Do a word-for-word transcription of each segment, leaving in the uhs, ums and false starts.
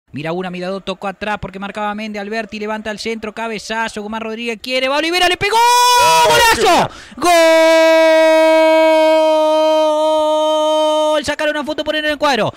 Mira una, mira dos, tocó atrás porque marcaba Méndez. Alberti levanta el centro, cabezazo. Guzmán Rodríguez quiere, va Olivera, le pegó. ¡Golazo! ¡Gol! Sacaron una foto, poner en el cuadro.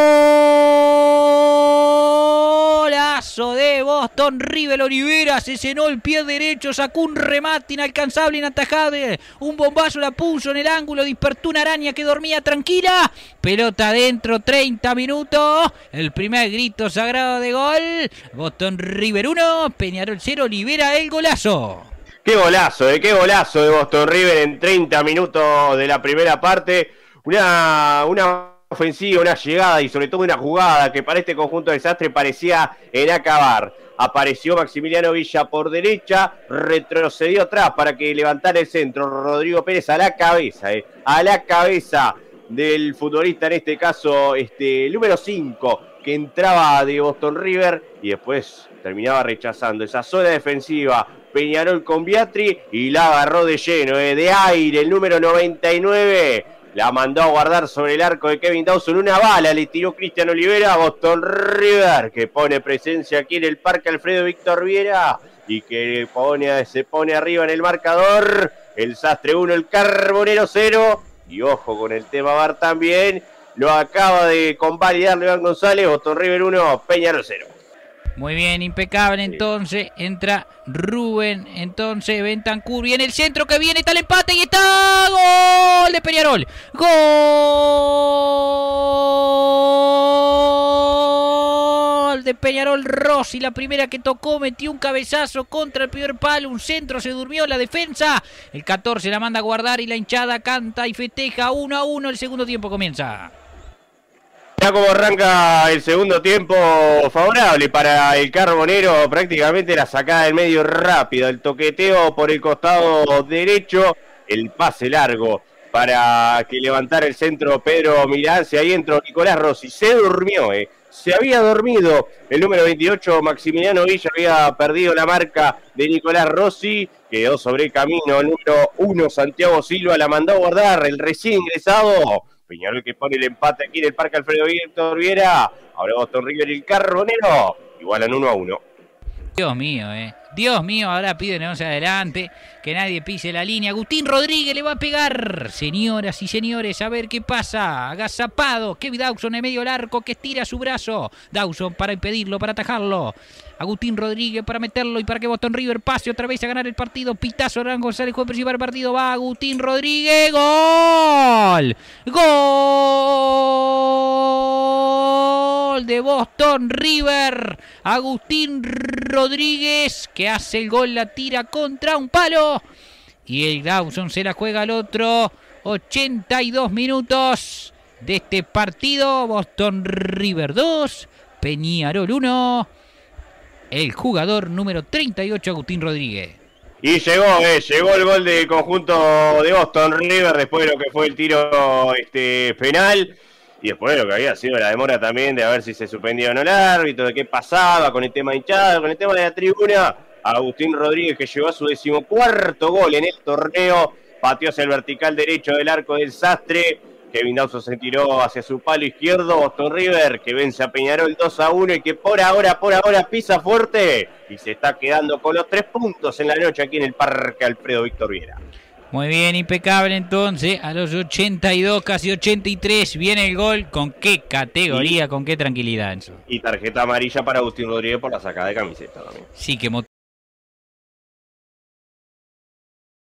¡Golazo de Boston River! Olivera se cenó el pie derecho, sacó un remate inalcanzable, inatajable. Un bombazo la puso en el ángulo, despertó una araña que dormía tranquila. Pelota adentro, treinta minutos. El primer grito sagrado de gol. Boston River uno, Peñarol cero, Olivera el golazo. Qué golazo, eh, qué golazo de Boston River en treinta minutos de la primera parte. Una, una ofensiva, una llegada y sobre todo una jugada que para este conjunto del Sastre parecía en acabar. Apareció Maximiliano Villa por derecha, retrocedió atrás para que levantara el centro. Rodrigo Pérez a la cabeza, eh, a la cabeza del futbolista, en este caso este, el número cinco, que entraba de Boston River y después terminaba rechazando esa zona defensiva. Peñarol con Biatri y la agarró de lleno, eh, de aire, el número noventa y nueve. La mandó a guardar sobre el arco de Kevin Dawson. Una bala le tiró Cristian Olivera a Boston River, que pone presencia aquí en el Parque Alfredo Víctor Viera y que pone, se pone arriba en el marcador. El Sastre uno, el Carbonero cero. Y ojo con el tema V A R también. Lo acaba de convalidar León González. Boston River uno, Peñarol cero. Muy bien, impecable entonces, entra Rubén, entonces Bentancur, viene el centro que viene, está el empate y está gol de Peñarol, gol de Peñarol. Rossi, la primera que tocó, metió un cabezazo contra el primer palo, un centro, se durmió la defensa, el catorce la manda a guardar y la hinchada canta y festeja. Uno a uno, el segundo tiempo comienza. Ya como arranca el segundo tiempo, favorable para el Carbonero, prácticamente la sacada del medio rápida, el toqueteo por el costado derecho, el pase largo para que levantara el centro Pedro Milán. Ahí entró Nicolás Rossi, se durmió, eh. se había dormido el número veintiocho, Maximiliano Villa, había perdido la marca de Nicolás Rossi, quedó sobre el camino el número uno, Santiago Silva, la mandó a guardar el recién ingresado Peñarol, que pone el empate aquí en el Parque Alfredo Víctor Viera. Ahora Boston River y el Carbonero igualan uno a uno. Dios mío, eh. Dios mío, ahora piden hacia adelante, que nadie pise la línea. Agustín Rodríguez le va a pegar. Señoras y señores, a ver qué pasa. Agazapado, Kevin Dawson en medio del arco, que estira su brazo. Dawson para impedirlo, para atajarlo. Agustín Rodríguez para meterlo y para que Boston River pase otra vez a ganar el partido. Pitazo, Hernán González, juez principal del partido. Va Agustín Rodríguez. ¡Gol! ¡Gol de Boston River! Agustín Rodríguez, que hace el gol, la tira contra un palo. Y el Dawson se la juega al otro. ochenta y dos minutos de este partido. Boston River dos, Peñarol uno. El jugador número treinta y ocho, Agustín Rodríguez. Y llegó, eh, llegó el gol del conjunto de Boston River después de lo que fue el tiro este, penal. Y después de lo que había sido la demora también de a ver si se suspendía o no el árbitro, de qué pasaba con el tema hinchado, con el tema de la tribuna. Agustín Rodríguez, que llegó a su decimocuarto gol en el torneo, pateó hacia el vertical derecho del arco del Sastre. Kevin Dawson se tiró hacia su palo izquierdo. Boston River, que vence a Peñarol dos a uno y que por ahora, por ahora pisa fuerte y se está quedando con los tres puntos en la noche aquí en el Parque Alfredo Víctor Viera. Muy bien, impecable entonces, a los ochenta y dos, casi ochenta y tres, viene el gol. ¿Con qué categoría, y, con qué tranquilidad, Enzo? Y tarjeta amarilla para Agustín Rodríguez por la sacada de camiseta también. Sí, que